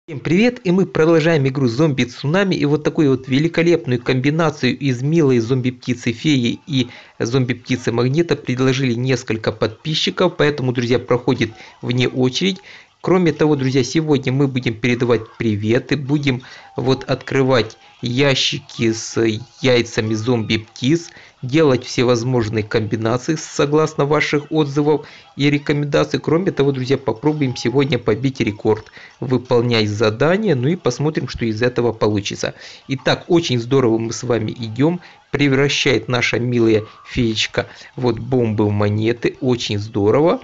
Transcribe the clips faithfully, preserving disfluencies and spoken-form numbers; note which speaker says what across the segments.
Speaker 1: Всем привет, и мы продолжаем игру Зомби Цунами, и вот такую вот великолепную комбинацию из милой зомби-птицы Феи и зомби-птицы Магнита предложили несколько подписчиков, поэтому, друзья, проходит вне очередь. Кроме того, друзья, сегодня мы будем передавать приветы, будем вот открывать ящики с яйцами зомби-птиц, делать всевозможные комбинации согласно ваших отзывов и рекомендаций. Кроме того, друзья, попробуем сегодня побить рекорд, выполнять задания, ну и посмотрим, что из этого получится. Итак, очень здорово мы с вами идем. Превращает наша милая феечка вот бомбы в монеты. Очень здорово.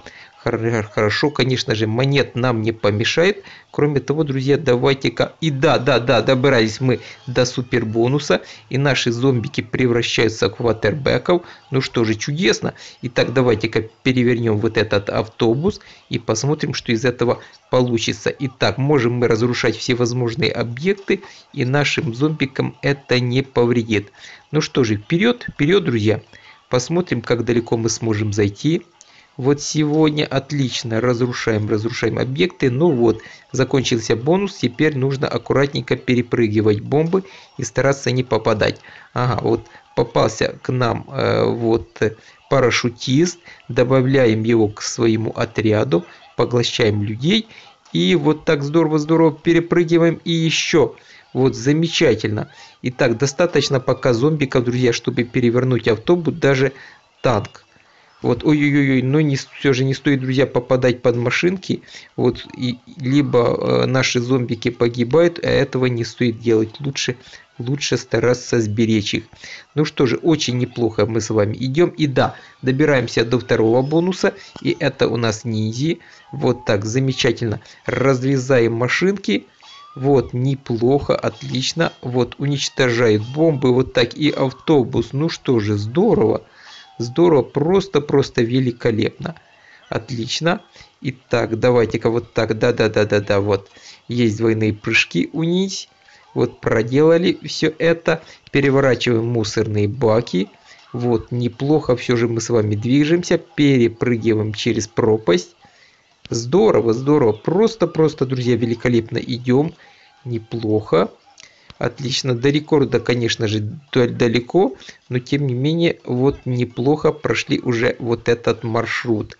Speaker 1: Хорошо, конечно же, монет нам не помешает. Кроме того, друзья, давайте-ка... И да, да, да, добрались мы до супер бонуса. И наши зомбики превращаются в кватербеков. Ну что же, чудесно. Итак, давайте-ка перевернем вот этот автобус. И посмотрим, что из этого получится. Итак, можем мы разрушать всевозможные объекты. И нашим зомбикам это не повредит. Ну что же, вперед, вперед, друзья. Посмотрим, как далеко мы сможем зайти. Вот сегодня отлично разрушаем, разрушаем объекты. Ну вот, закончился бонус. Теперь нужно аккуратненько перепрыгивать бомбы и стараться не попадать. Ага, вот попался к нам э, вот парашютист. Добавляем его к своему отряду. Поглощаем людей. И вот так здорово-здорово перепрыгиваем. И еще. Вот замечательно. Итак, достаточно пока зомбиков, друзья, чтобы перевернуть автобус, даже танк. Вот, ой-ой-ой, но не, все же не стоит, друзья, попадать под машинки. Вот, и, либо э, наши зомбики погибают, а этого не стоит делать. Лучше, лучше стараться сберечь их. Ну что же, очень неплохо мы с вами идем. И да, добираемся до второго бонуса. И это у нас ниндзя. Вот так, замечательно. Разрезаем машинки. Вот, неплохо, отлично. Вот, уничтожает бомбы. Вот так, и автобус. Ну что же, здорово. Здорово, просто-просто великолепно. Отлично. Итак, давайте-ка вот так. Да-да-да-да-да. Вот. Есть двойные прыжки у нить. Вот проделали все это. Переворачиваем мусорные баки. Вот, неплохо все же мы с вами движемся. Перепрыгиваем через пропасть. Здорово, здорово. Просто-просто, друзья, великолепно идем. Неплохо. Отлично, до рекорда, конечно же, далеко, но тем не менее, вот неплохо прошли уже вот этот маршрут.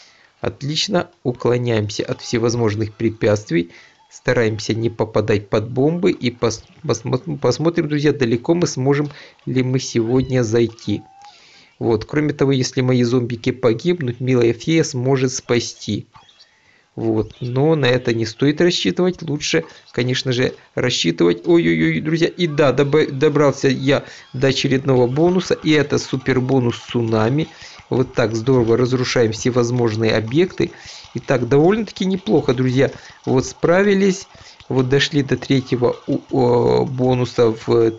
Speaker 1: Отлично, уклоняемся от всевозможных препятствий, стараемся не попадать под бомбы и пос посмотрим, посмотрим, друзья, далеко мы сможем ли мы сегодня зайти. Вот, кроме того, если мои зомбики погибнут, милая фея сможет спасти. Вот, но на это не стоит рассчитывать, лучше, конечно же, рассчитывать, ой-ой-ой, друзья, и да, добрался я до очередного бонуса, и это супер бонус цунами, вот так здорово разрушаем всевозможные объекты, и так довольно-таки неплохо, друзья, вот справились, вот дошли до третьего бонуса в,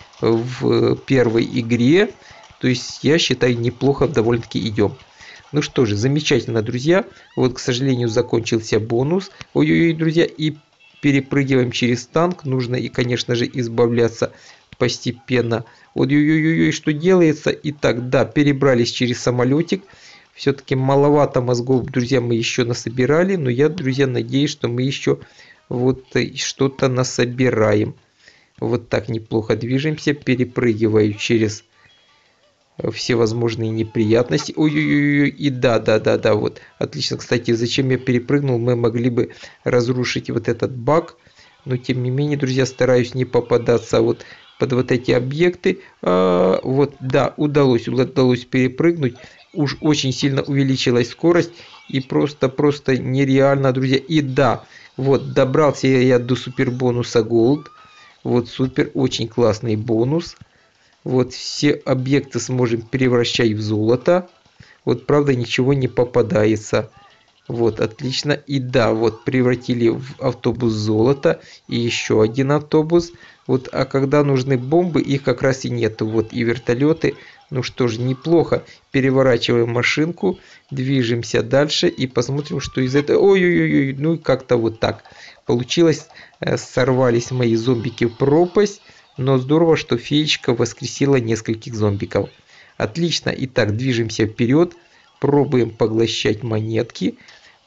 Speaker 1: в первой игре, то есть я считаю, неплохо довольно-таки идем. Ну что же, замечательно, друзья. Вот, к сожалению, закончился бонус. Ой-ой-ой, друзья, и перепрыгиваем через танк. Нужно и, конечно же, избавляться постепенно. Ой-ой-ой, что делается? Итак, да, перебрались через самолетик. Все-таки маловато мозгов, друзья, мы еще насобирали. Но я, друзья, надеюсь, что мы еще вот что-то насобираем. Вот так неплохо движемся. Перепрыгиваю через всевозможные неприятности. Ой-ой-ой, и да, да, да, да, вот. Отлично. Кстати, зачем я перепрыгнул, мы могли бы разрушить вот этот баг. Но тем не менее, друзья, стараюсь не попадаться вот под вот эти объекты. А, вот, да, удалось, удалось перепрыгнуть. Уж очень сильно увеличилась скорость. И просто-просто нереально, друзья. И да, вот, добрался я до супер бонуса Gold. Вот, супер, очень классный бонус. Вот все объекты сможем превращать в золото. Вот правда ничего не попадается. Вот отлично. И да, вот превратили в автобус золото. И еще один автобус. Вот, а когда нужны бомбы, их как раз и нету. Вот и вертолеты. Ну что ж, неплохо. Переворачиваем машинку. Движемся дальше. И посмотрим, что из этого... Ой-ой-ой, ну как-то вот так получилось. Сорвались мои зомбики в пропасть. Но здорово, что феечка воскресила нескольких зомбиков. Отлично. Итак, движемся вперед. Пробуем поглощать монетки.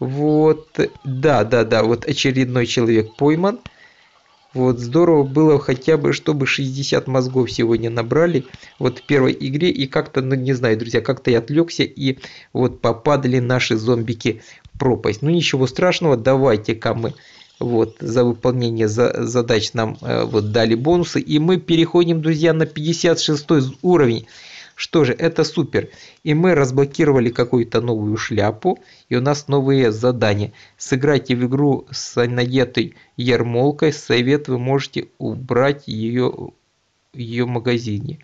Speaker 1: Вот, да, да, да, вот очередной человек пойман. Вот, здорово было хотя бы, чтобы шестьдесят мозгов сегодня набрали вот в первой игре. И как-то, ну не знаю, друзья, как-то я отвлекся и вот попадали наши зомбики в пропасть. Ну ничего страшного, давайте-ка мы вот за выполнение за, задач нам э, вот дали бонусы. И мы переходим, друзья, на пятьдесят шестой уровень. Что же, это супер. И мы разблокировали какую-то новую шляпу. И у нас новые задания. Сыграйте в игру с надетой ермолкой. Совет, вы можете убрать ее в ее магазине.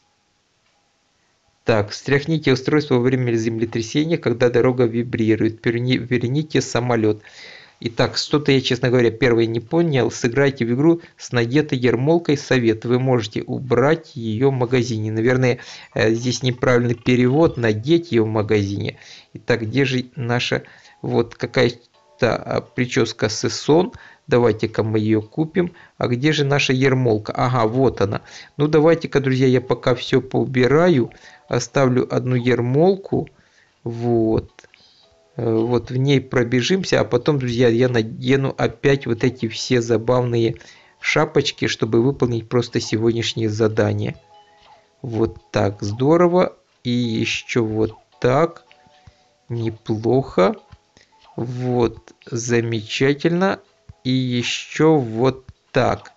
Speaker 1: Так, встряхните устройство во время землетрясения, когда дорога вибрирует. Верните самолет. Итак, что-то я, честно говоря, первое не понял. Сыграйте в игру с надетой ермолкой. Совет. Вы можете убрать ее в магазине. Наверное, здесь неправильный перевод. Надеть ее в магазине. Итак, где же наша вот какая-то прическа Сессон? Давайте-ка мы ее купим. А где же наша ермолка? Ага, вот она. Ну, давайте-ка, друзья, я пока все поубираю. Оставлю одну ермолку. Вот. Вот в ней пробежимся, а потом, друзья, я надену опять вот эти все забавные шапочки, чтобы выполнить просто сегодняшнее задание. Вот так, здорово. И еще вот так. Неплохо. Вот, замечательно. И еще вот так.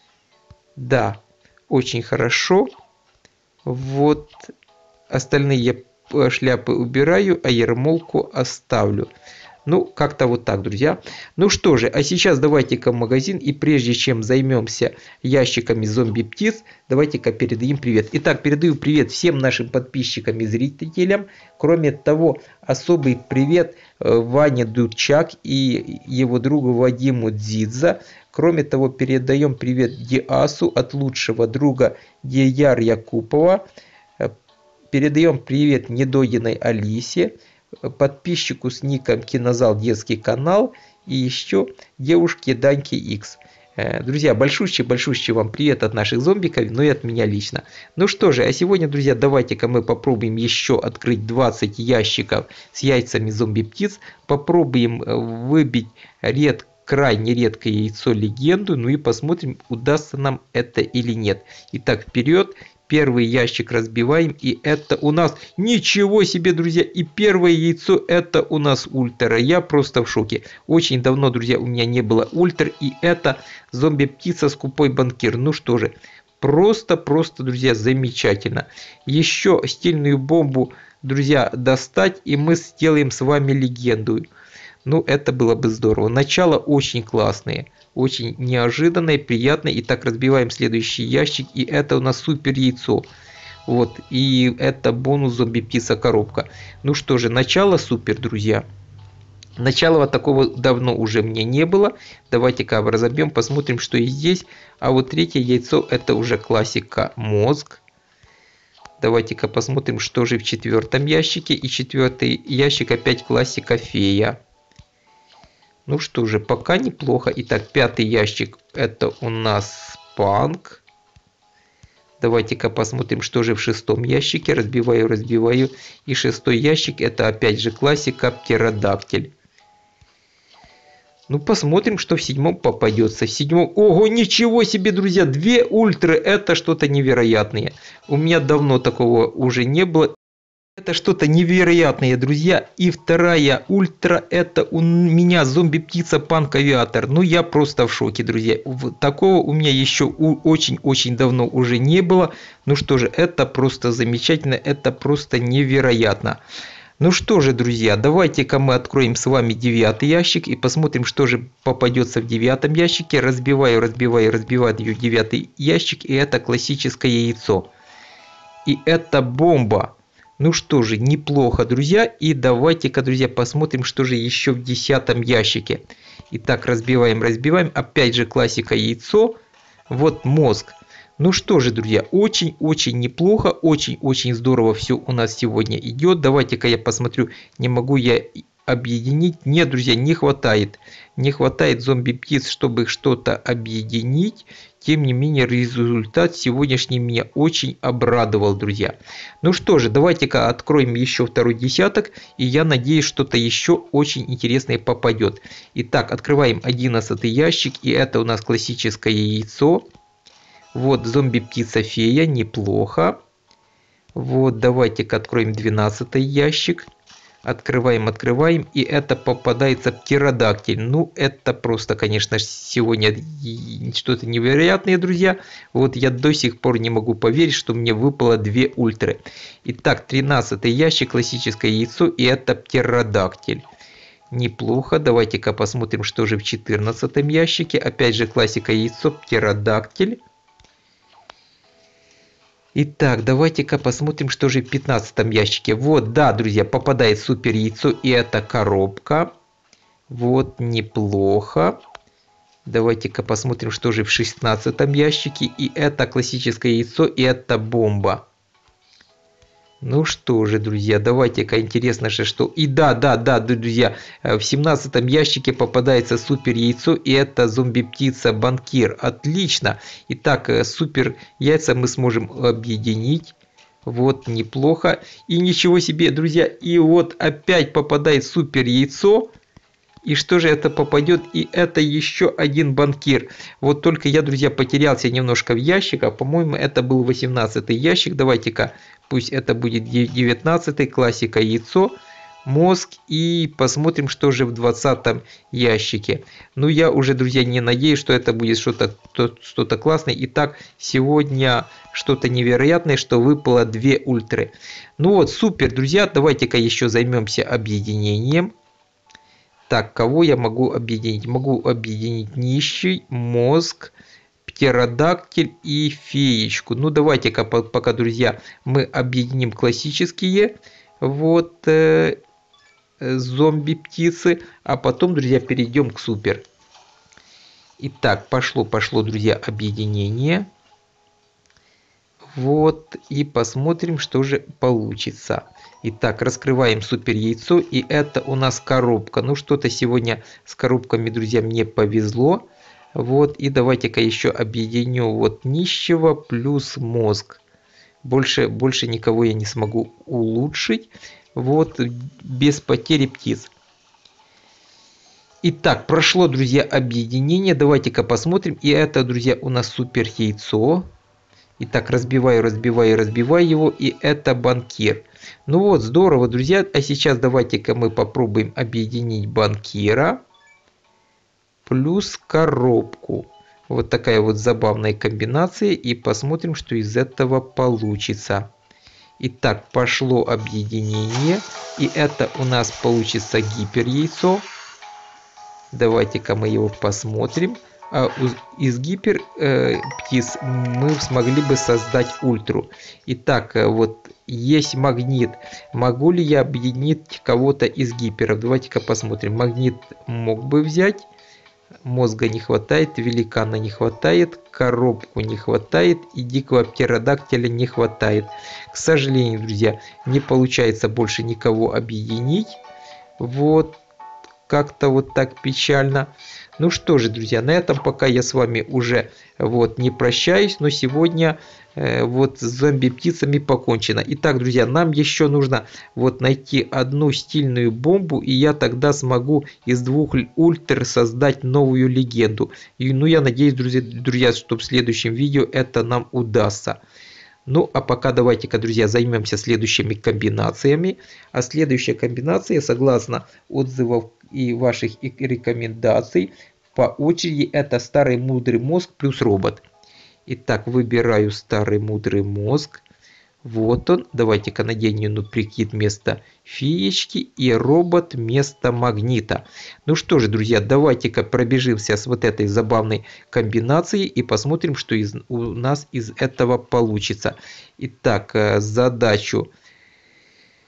Speaker 1: Да, очень хорошо. Вот, остальные я шляпы убираю, а ермолку оставлю. Ну, как-то вот так, друзья. Ну что же, а сейчас давайте-ка в магазин. И прежде чем займемся ящиками зомби-птиц, давайте-ка передадим привет. Итак, передаю привет всем нашим подписчикам и зрителям. Кроме того, особый привет Ване Дудчак и его другу Вадиму Дзидза. Кроме того, передаем привет Диасу от лучшего друга Дияр Якупова. Передаем привет недоеденной Алисе, подписчику с ником Кинозал Детский канал и еще девушке Даньке X. Друзья, большущий-большущий вам привет от наших зомбиков, ну и от меня лично. Ну что же, а сегодня, друзья, давайте-ка мы попробуем еще открыть двадцать ящиков с яйцами зомби-птиц. Попробуем выбить ред, крайне редкое яйцо легенду, ну и посмотрим, удастся нам это или нет. Итак, вперед! Первый ящик разбиваем, и это у нас, ничего себе, друзья, и первое яйцо это у нас ультра. Я просто в шоке. Очень давно, друзья, у меня не было ультра, и это зомби-птица скупой банкир. Ну что же, просто-просто, друзья, замечательно. Еще стильную бомбу, друзья, достать, и мы сделаем с вами легенду. Ну, это было бы здорово. Начало очень классное. Очень неожиданное, приятное. Итак, разбиваем следующий ящик. И это у нас супер яйцо. Вот. И это бонус зомби-птица коробка. Ну что же, начало супер, друзья. Начала такого давно уже мне не было. Давайте-ка разобьем, посмотрим, что есть здесь. А вот третье яйцо это уже классика мозг. Давайте-ка посмотрим, что же в четвертом ящике. И четвертый ящик опять классика фея. Ну что же, пока неплохо. Итак, пятый ящик это у нас панк. Давайте-ка посмотрим, что же в шестом ящике. Разбиваю, разбиваю. И шестой ящик это опять же классика птеродактиль. Ну посмотрим, что в седьмом попадется. В седьмом... Ого, ничего себе, друзья. Две ультры это что-то невероятное. У меня давно такого уже не было. Это что-то невероятное, друзья. И вторая ультра это у меня зомби-птица панк-авиатор. Ну я просто в шоке, друзья. Такого у меня еще очень-очень давно уже не было. Ну что же, это просто замечательно. Это просто невероятно. Ну что же, друзья, давайте-ка мы откроем с вами девятый ящик. И посмотрим, что же попадется в девятом ящике. Разбиваю, разбиваю, разбиваю девятый ящик. И это классическое яйцо. И это бомба. Ну что же, неплохо, друзья. И давайте-ка, друзья, посмотрим, что же еще в десятом ящике. Итак, разбиваем, разбиваем. Опять же классика яйцо. Вот мозг. Ну что же, друзья, очень-очень неплохо. Очень-очень здорово все у нас сегодня идет. Давайте-ка я посмотрю, не могу я объединить. Нет, друзья, не хватает. Не хватает зомби-птиц, чтобы что-то объединить. Тем не менее, результат сегодняшний меня очень обрадовал, друзья. Ну что же, давайте-ка откроем еще второй десяток. И я надеюсь, что-то еще очень интересное попадет. Итак, открываем одиннадцатый ящик. И это у нас классическое яйцо. Вот зомби-птица-фея, неплохо. Вот, давайте-ка откроем двенадцатый ящик. Открываем, открываем, и это попадается птеродактиль. Ну, это просто, конечно, сегодня что-то невероятное, друзья. Вот я до сих пор не могу поверить, что мне выпало две ультры. Итак, тринадцатый ящик, классическое яйцо, и это птеродактиль. Неплохо. Давайте-ка посмотрим, что же в четырнадцатом ящике. Опять же, классика яйцо, птеродактиль. Итак, давайте-ка посмотрим, что же в пятнадцатом ящике. Вот, да, друзья, попадает супер яйцо, и это коробка. Вот, неплохо. Давайте-ка посмотрим, что же в шестнадцатом ящике. И это классическое яйцо, и это бомба. Ну что же, друзья, давайте-ка интересно же, что... И да, да, да, друзья, в семнадцатом ящике попадается супер яйцо, и это зомби-птица банкир. Отлично. Итак, супер яйца мы сможем объединить. Вот, неплохо. И ничего себе, друзья, и вот опять попадает супер яйцо. И что же это попадет? И это еще один банкир. Вот только я, друзья, потерялся немножко в ящиках. По-моему, это был восемнадцатый ящик. Давайте-ка, пусть это будет девятнадцатый. Классика яйцо, мозг. И посмотрим, что же в двадцатом ящике. Ну, я уже, друзья, не надеюсь, что это будет что-то что-то классное. Итак, сегодня что-то невероятное, что выпало две ультры. Ну вот, супер, друзья. Давайте-ка еще займемся объединением. Так, кого я могу объединить? Могу объединить нищий, мозг, птеродактиль и феечку. Ну, давайте-ка пока, друзья, мы объединим классические вот э, зомби-птицы, а потом, друзья, перейдем к супер. Итак, пошло, пошло, друзья, объединение. Вот, и посмотрим, что же получится. Итак, раскрываем супер яйцо, и это у нас коробка. Ну, что-то сегодня с коробками, друзья, мне повезло. Вот, и давайте-ка еще объединю вот нищего плюс мозг. Больше, больше никого я не смогу улучшить. Вот, без потери птиц. Итак, прошло, друзья, объединение. Давайте-ка посмотрим. И это, друзья, у нас супер яйцо. Итак, разбиваю, разбиваю, разбиваю его, и это банкир. Ну вот, здорово, друзья. А сейчас давайте-ка мы попробуем объединить банкира плюс коробку. Вот такая вот забавная комбинация, и посмотрим, что из этого получится. Итак, пошло объединение, и это у нас получится гипер яйцо. Давайте-ка мы его посмотрим. Из гипер э, птиц мы смогли бы создать ультру. Итак, вот есть магнит. Могу ли я объединить кого-то из гиперов? Давайте-ка посмотрим. Магнит мог бы взять. Мозга не хватает, великана не хватает, коробку не хватает и дикого птеродактиля не хватает. К сожалению, друзья, не получается больше никого объединить. Вот. Как-то вот так печально. Ну что же, друзья, на этом пока я с вами уже вот не прощаюсь, но сегодня э, вот с зомби-птицами покончено. Итак, друзья, нам еще нужно вот найти одну стильную бомбу, и я тогда смогу из двух ультр создать новую легенду. И, ну, я надеюсь, друзья, друзья, что в следующем видео это нам удастся. Ну, а пока давайте-ка, друзья, займемся следующими комбинациями. А следующая комбинация, согласно отзывов и ваших рекомендаций, по очереди это старый мудрый мозг плюс робот. Итак, выбираю старый мудрый мозг. Вот он. Давайте-ка наденем ну, прикид вместо феечки и робот вместо магнита. Ну что же, друзья, давайте-ка пробежимся с вот этой забавной комбинацией и посмотрим, что из, у нас из этого получится. Итак, задачу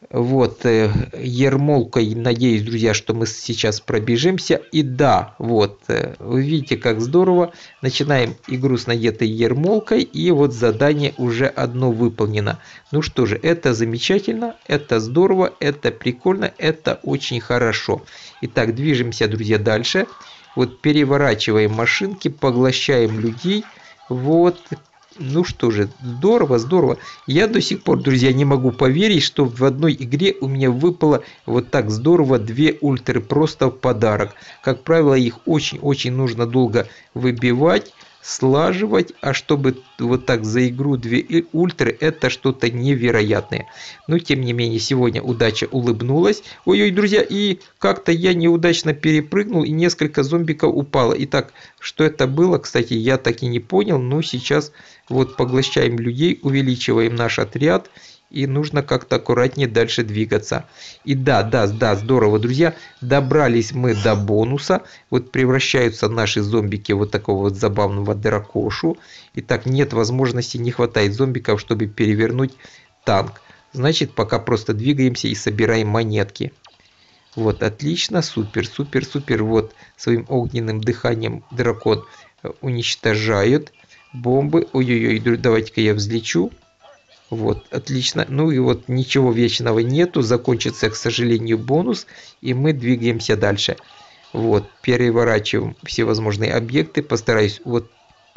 Speaker 1: Вот, э, ермолкой, надеюсь, друзья, что мы сейчас пробежимся. И да, вот, э, вы видите, как здорово. Начинаем игру с надетой ермолкой, и вот задание уже одно выполнено. Ну что же, это замечательно, это здорово, это прикольно, это очень хорошо. Итак, движемся, друзья, дальше. Вот переворачиваем машинки, поглощаем людей. Вот. Ну что же, здорово, здорово. Я до сих пор, друзья, не могу поверить, что в одной игре у меня выпало вот так здорово две ультры просто в подарок. Как правило, их очень-очень нужно долго выбивать, слаживать, а чтобы вот так за игру две ультры, это что-то невероятное. Но тем не менее, сегодня удача улыбнулась. Ой-ой, друзья, и как-то я неудачно перепрыгнул, и несколько зомбиков упало. Итак, что это было, кстати, я так и не понял, но сейчас вот поглощаем людей, увеличиваем наш отряд. И нужно как-то аккуратнее дальше двигаться. И да, да, да, здорово, друзья. Добрались мы до бонуса. Вот превращаются наши зомбики вот такого вот забавного дракошу. Итак, нет возможности, не хватает зомбиков, чтобы перевернуть танк. Значит, пока просто двигаемся и собираем монетки. Вот, отлично, супер, супер, супер. Вот, своим огненным дыханием дракон уничтожает бомбы. Ой-ой-ой, давайте-ка я взлечу. Вот, отлично. Ну и вот ничего вечного нету. Закончится, к сожалению, бонус. И мы двигаемся дальше. Вот, переворачиваем всевозможные объекты. Постараюсь вот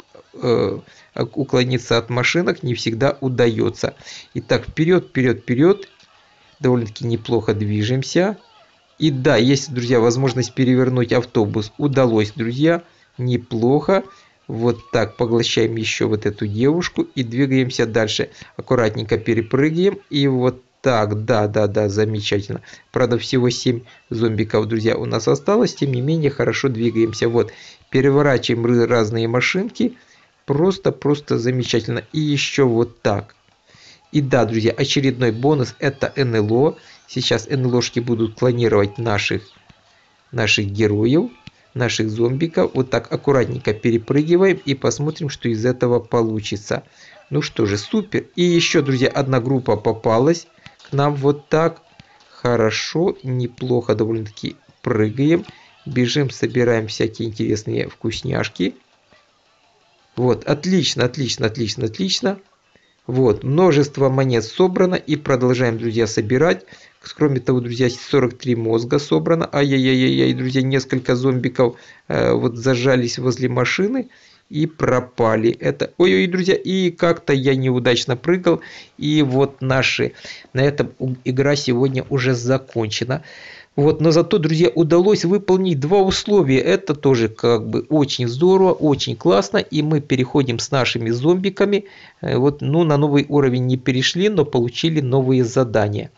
Speaker 1: э, уклониться от машинок. Не всегда удается. Итак, вперед, вперед, вперед. Довольно-таки неплохо движемся. И да, есть, друзья, возможность перевернуть автобус. Удалось, друзья. Неплохо. Вот так, поглощаем еще вот эту девушку и двигаемся дальше. Аккуратненько перепрыгиваем. И вот так, да, да, да, замечательно. Правда, всего семь зомбиков, друзья, у нас осталось. Тем не менее, хорошо двигаемся. Вот, переворачиваем разные машинки. Просто, просто замечательно. И еще вот так. И да, друзья, очередной бонус — это эн эл о. Сейчас эн эл ошки будут клонировать наших, наших героев. Наших зомбиков. Вот так аккуратненько перепрыгиваем и посмотрим, что из этого получится. Ну что же, супер. И еще, друзья, одна группа попалась к нам вот так. Хорошо, неплохо довольно-таки прыгаем. Бежим, собираем всякие интересные вкусняшки. Вот, отлично, отлично, отлично, отлично. Вот, множество монет собрано и продолжаем, друзья, собирать. Кроме того, друзья, сорок три мозга собрано. Ай-яй-яй-яй, друзья, несколько зомбиков э, вот зажались возле машины и пропали. Это, ой-ой, друзья, и как-то я неудачно прыгал. И вот наши, на этом игра сегодня уже закончена. Вот, но зато, друзья, удалось выполнить два условия. Это тоже как бы очень здорово, очень классно. И мы переходим с нашими зомбиками. Вот, ну, на новый уровень не перешли, но получили новые задания.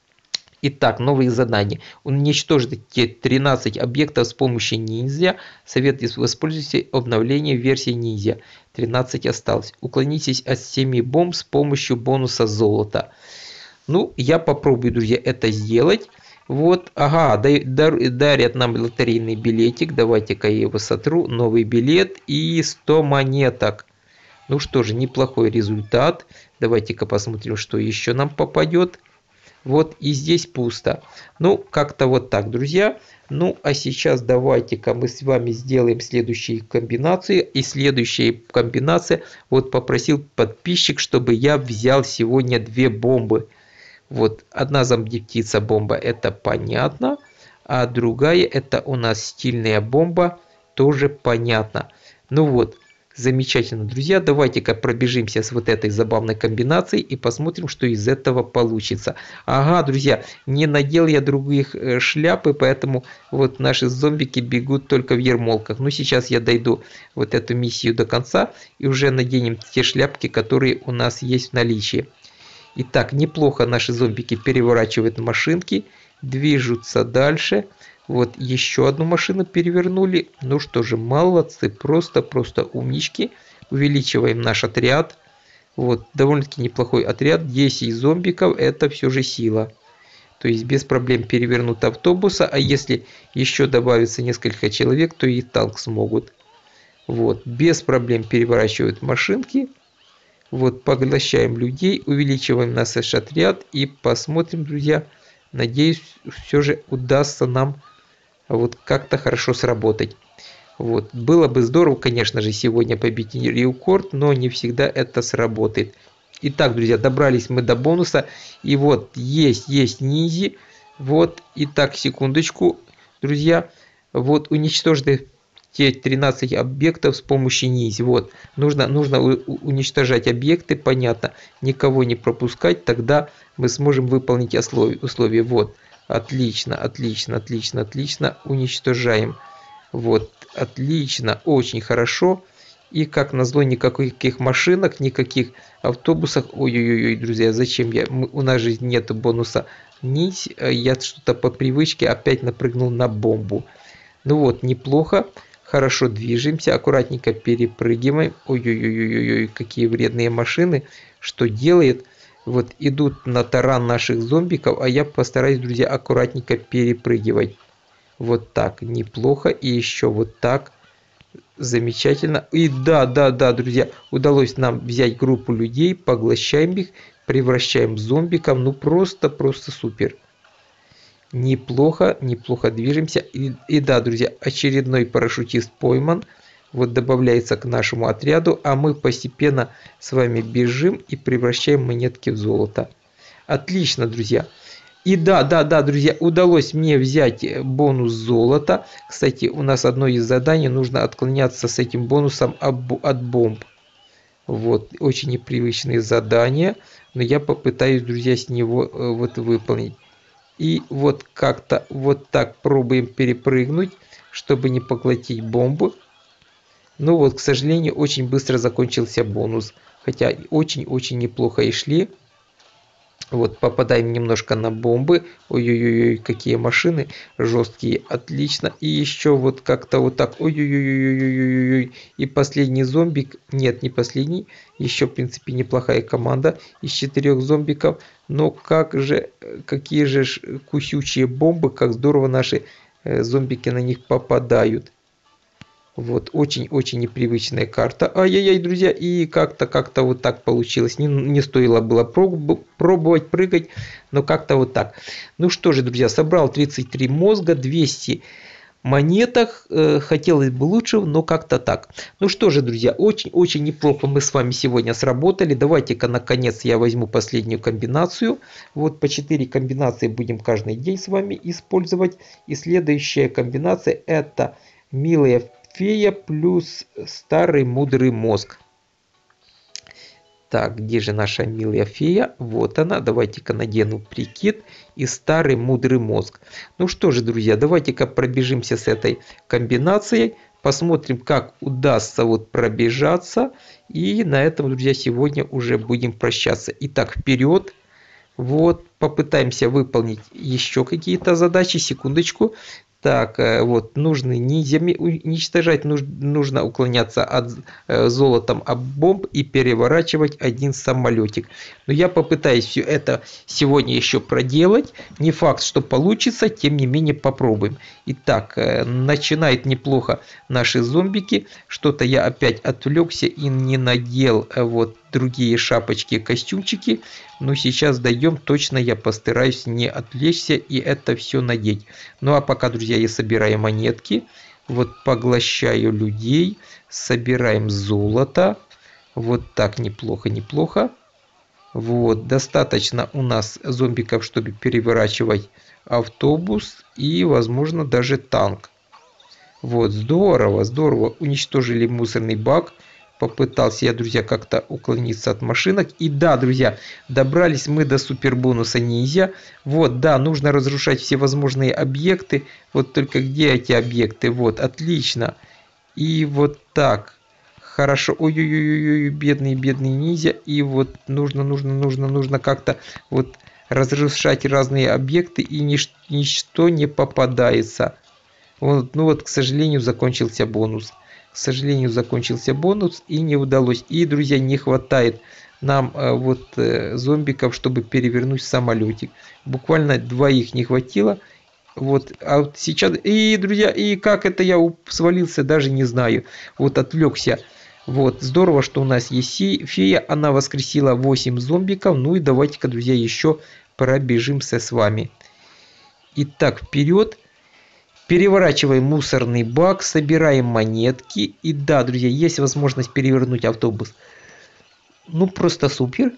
Speaker 1: Итак, новые задания. Уничтожить тринадцать объектов с помощью ниндзя. Совет воспользуйтесь обновлением версии ниндзя. тринадцать осталось. Уклонитесь от семи бомб с помощью бонуса золота. Ну, я попробую, друзья, это сделать. Вот, ага, дарят нам лотерейный билетик. Давайте-ка я его сотру. Новый билет и сто монеток. Ну что же, неплохой результат. Давайте-ка посмотрим, что еще нам попадет. Вот и здесь пусто. Ну, как-то вот так, друзья. Ну, а сейчас давайте-ка мы с вами сделаем следующие комбинации. И следующая комбинация. Вот попросил подписчик, чтобы я взял сегодня две бомбы. Вот одна зомби-птица бомба, это понятно. А другая это у нас стильная бомба, тоже понятно. Ну вот. Замечательно, друзья. Давайте-ка пробежимся с вот этой забавной комбинацией и посмотрим, что из этого получится. Ага, друзья, не надел я других шляпы, поэтому вот наши зомбики бегут только в ермолках. Но сейчас я дойду вот эту миссию до конца и уже наденем те шляпки, которые у нас есть в наличии. Итак, неплохо наши зомбики переворачивают машинки, движутся дальше. Вот еще одну машину перевернули. Ну что же, молодцы, просто-просто умнички. Увеличиваем наш отряд. Вот, довольно-таки неплохой отряд. десять зомбиков, это все же сила. То есть без проблем перевернут автобуса. А если еще добавится несколько человек, то и танк смогут. Вот, без проблем переворачивают машинки. Вот, поглощаем людей, увеличиваем наш отряд и посмотрим, друзья. Надеюсь, все же удастся нам вот как-то хорошо сработать. Вот. Было бы здорово, конечно же, сегодня побить рекорд, но не всегда это сработает. Итак, друзья, добрались мы до бонуса. И вот есть, есть низи. Вот, итак, секундочку, друзья. Вот, уничтожили те тринадцать объектов с помощью низи. Вот, нужно, нужно уничтожать объекты, понятно, никого не пропускать, тогда мы сможем выполнить условия. Вот, отлично, отлично, отлично, отлично, уничтожаем. Вот, отлично, очень хорошо. И как назло, никаких машинок, никаких автобусов. Ой-ой-ой, друзья, зачем я? Мы, у нас же нет бонуса нить. Я что-то по привычке опять напрыгнул на бомбу. Ну вот, неплохо. Хорошо движемся, аккуратненько перепрыгиваем. Ой-ой-ой-ой-ой, какие вредные машины. Что делает? Вот идут на таран наших зомбиков, а я постараюсь, друзья, аккуратненько перепрыгивать. Вот так, неплохо. И еще вот так. Замечательно. И да, да, да, друзья, удалось нам взять группу людей, поглощаем их, превращаем в зомбиков. Ну просто, просто супер. Неплохо, неплохо движемся. И, и да, друзья, очередной парашютист пойман. Вот добавляется к нашему отряду, а мы постепенно с вами бежим и превращаем монетки в золото. Отлично, друзья. И да, да, да, друзья, удалось мне взять бонус золота. Кстати, у нас одно из заданий, нужно отклоняться с этим бонусом от бомб. Вот, очень непривычные задания, но я попытаюсь, друзья, с него вот выполнить. И вот как-то вот так пробуем перепрыгнуть, чтобы не поглотить бомбу. Но вот, к сожалению, очень быстро закончился бонус. Хотя очень-очень неплохо и шли. Вот, попадаем немножко на бомбы. Ой-ой-ой, какие машины жесткие. Отлично. И еще вот как-то вот так. Ой-ой-ой-ой-ой-ой. И последний зомбик. Нет, не последний. Еще, в принципе, неплохая команда из четырех зомбиков. Но как же, какие же кусючие бомбы. Как здорово наши зомбики на них попадают. Вот, очень-очень непривычная карта. Ай-яй-яй, друзья, и как-то как-то вот так получилось. Не, не стоило было проб пробовать прыгать, но как-то вот так. Ну что же, друзья, собрал тридцать три мозга, двести монеток. Э, хотелось бы лучше, но как-то так. Ну что же, друзья, очень-очень неплохо мы с вами сегодня сработали. Давайте-ка, наконец, я возьму последнюю комбинацию. Вот по четыре комбинации будем каждый день с вами использовать. И следующая комбинация — это милая фея плюс старый мудрый мозг. Так, где же наша милая фея? Вот она. Давайте-ка надену прикид и старый мудрый мозг. Ну что же, друзья, давайте-ка пробежимся с этой комбинацией. Посмотрим, как удастся вот пробежаться. И на этом, друзья, сегодня уже будем прощаться. Итак, вперед. Вот, попытаемся выполнить еще какие-то задачи. Секундочку. Так, вот, нужно ниндзями уничтожать, нужно уклоняться от э, золотом об бомб и переворачивать один самолетик. Но я попытаюсь все это сегодня еще проделать. Не факт, что получится, тем не менее попробуем. Итак, э, начинает неплохо наши зомбики. Что-то я опять отвлекся и не надел э, вот другие шапочки, костюмчики. Но сейчас дойдем, точно я постараюсь не отвлечься и это все надеть. Ну а пока, друзья, я собираю монетки, вот поглощаю людей, собираем золото. Вот так, неплохо, неплохо. Вот, достаточно у нас зомбиков, чтобы переворачивать автобус и, возможно, даже танк. Вот, здорово, здорово. Уничтожили мусорный бак. Попытался я, друзья, как-то уклониться от машинок. И да, друзья, добрались мы до супербонуса ниндзя. Вот, да, нужно разрушать все возможные объекты. Вот только где эти объекты? Вот, отлично. И вот так. Хорошо. Ой-ой-ой, бедный, бедный ниндзя. И вот нужно, нужно, нужно, нужно как-то вот разрушать разные объекты. И нич- ничто не попадается. Вот, ну вот, к сожалению, закончился бонус. К сожалению, закончился бонус и не удалось. И, друзья, не хватает нам э, вот э, зомбиков, чтобы перевернуть самолетик. Буквально двоих не хватило. Вот, а вот сейчас... И, друзья, и как это я свалился, даже не знаю. Вот отвлекся Вот, здорово, что у нас есть фея, она воскресила восемь зомбиков. Ну и давайте-ка, друзья, еще пробежимся с вами. Итак, вперед. Переворачиваем мусорный бак, собираем монетки. И да, друзья, есть возможность перевернуть автобус. Ну, просто супер.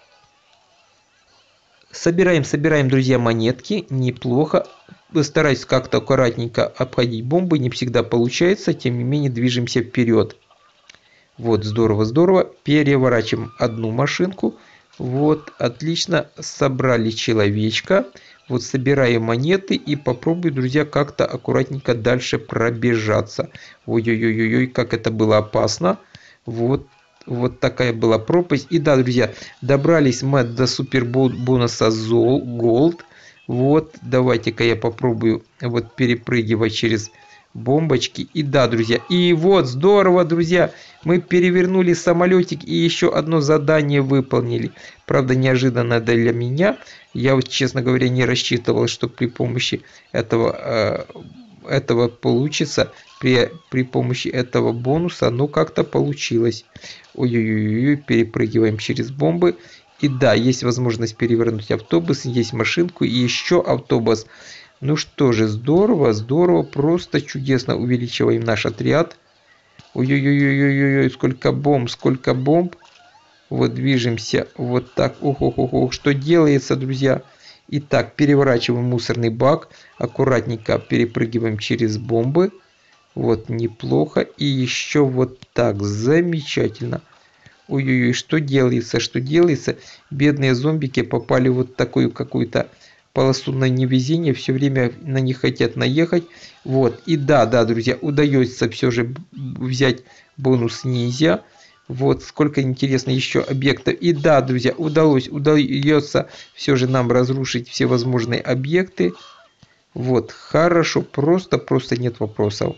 Speaker 1: Собираем, собираем, друзья, монетки. Неплохо. Стараюсь как-то аккуратненько обходить бомбы. Не всегда получается. Тем не менее, движемся вперед. Вот, здорово, здорово. Переворачиваем одну машинку. Вот, отлично. Собрали человечка. Вот, собираем монеты и попробую, друзья, как-то аккуратненько дальше пробежаться. Ой-ой-ой-ой, как это было опасно. Вот, вот такая была пропасть. И да, друзья, добрались мы до супер бонуса Gold. Вот, давайте-ка я попробую вот перепрыгивать через бомбочки. И да, друзья, и вот, здорово, друзья, мы перевернули самолетик и еще одно задание выполнили. Правда, неожиданно для меня. Я вот, честно говоря, не рассчитывал, что при помощи этого, э, этого получится, при, при помощи этого бонуса, но как-то получилось. Ой-ой-ой, перепрыгиваем через бомбы. И да, есть возможность перевернуть автобус, есть машинку и еще автобус. Ну что же, здорово, здорово, просто чудесно увеличиваем наш отряд. Ой-ой-ой-ой-ой, сколько бомб, сколько бомб. Вот движемся вот так. Ох-ох-ох, что делается, друзья. Итак, переворачиваем мусорный бак. Аккуратненько перепрыгиваем через бомбы. Вот, неплохо. И еще вот так, замечательно. Ой-ой-ой, что делается, что делается. Бедные зомбики попали вот в такую какую-то полосу на невезение, все время на них хотят наехать. Вот, и да, да, друзья, удается все же взять бонус ниндзя. Вот, сколько интересно еще объектов. И да, друзья, удалось, удается все же нам разрушить все возможные объекты. Вот, хорошо, просто, просто нет вопросов.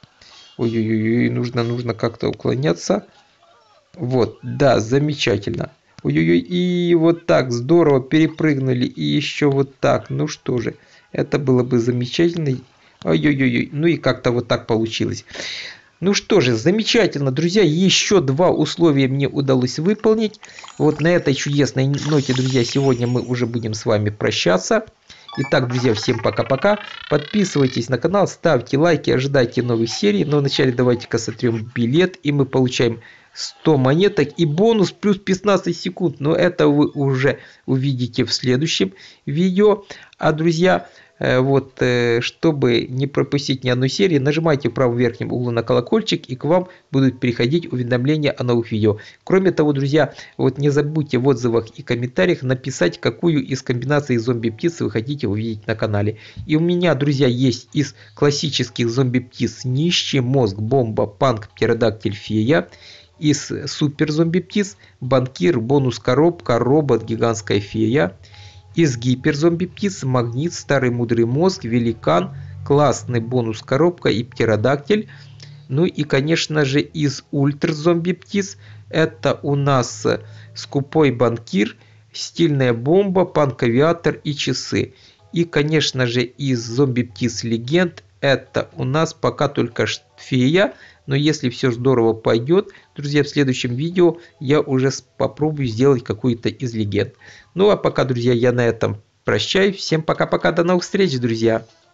Speaker 1: Ой-ой-ой, нужно, нужно как-то уклоняться. Вот, да, замечательно. Ой-ой-ой, и вот так, здорово, перепрыгнули, и еще вот так, ну что же, это было бы замечательно. Ой-ой-ой, ну и как-то вот так получилось. Ну что же, замечательно, друзья, еще два условия мне удалось выполнить. Вот на этой чудесной ноте, друзья, сегодня мы уже будем с вами прощаться. Итак, друзья, всем пока-пока. Подписывайтесь на канал, ставьте лайки, ожидайте новых серий. Но вначале давайте-ка сотрем билет, и мы получаем сто монеток и бонус плюс пятнадцать секунд. Но это вы уже увидите в следующем видео. А, друзья, вот, чтобы не пропустить ни одной серии, нажимайте в правом верхнем углу на колокольчик, и к вам будут приходить уведомления о новых видео. Кроме того, друзья, вот не забудьте в отзывах и комментариях написать, какую из комбинаций зомби-птиц вы хотите увидеть на канале. И у меня, друзья, есть из классических зомби-птиц нищий, мозг, бомба, панк, птеродактиль, фея. Из супер зомби-птиц банкир, бонус, коробка, робот, гигантская фея. Из гипер-зомби-птиц магнит, старый мудрый мозг, великан, классный бонус, коробка и птеродактиль. Ну и, конечно же, из ультра-зомби-птиц это у нас скупой банкир, стильная бомба, панк-авиатор и часы. И, конечно же, из зомби-птиц легенд это у нас пока только фея. Но если все здорово пойдет, друзья, в следующем видео я уже попробую сделать какую-то из легенд. Ну а пока, друзья, я на этом прощаюсь. Всем пока-пока, до новых встреч, друзья.